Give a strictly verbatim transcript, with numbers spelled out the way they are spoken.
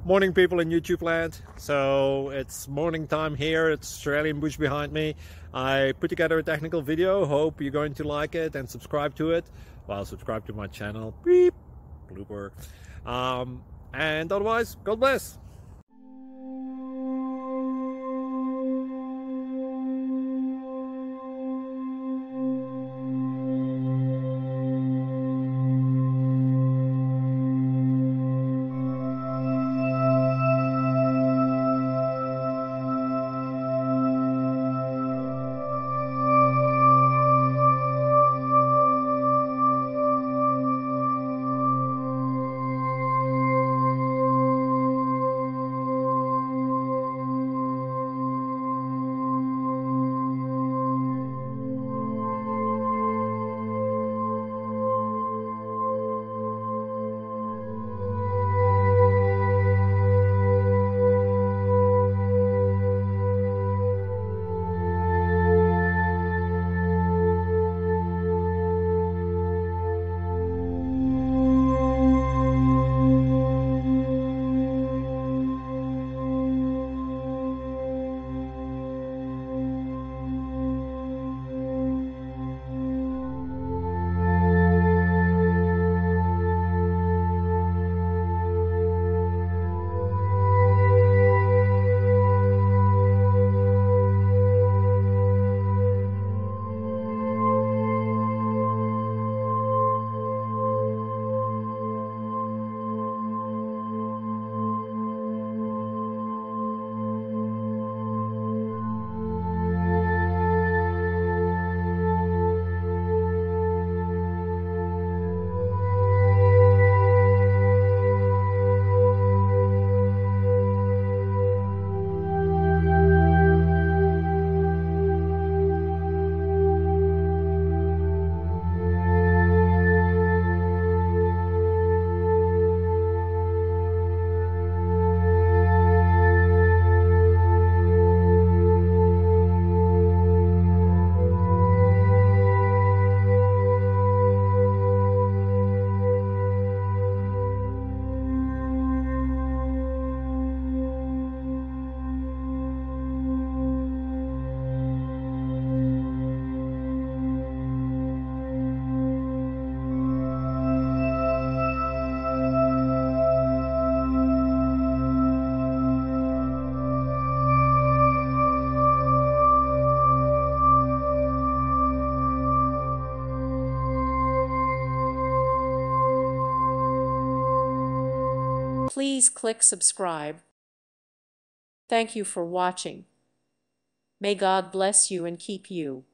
Morning, people in YouTube land. So it's morning time here. It's Australian bush behind me. I put together a technical video. Hope you're going to like it and subscribe to it. Well, subscribe to my channel. Beep. Blooper. Um, and otherwise, God bless. Please click subscribe. Thank you for watching. May God bless you and keep you.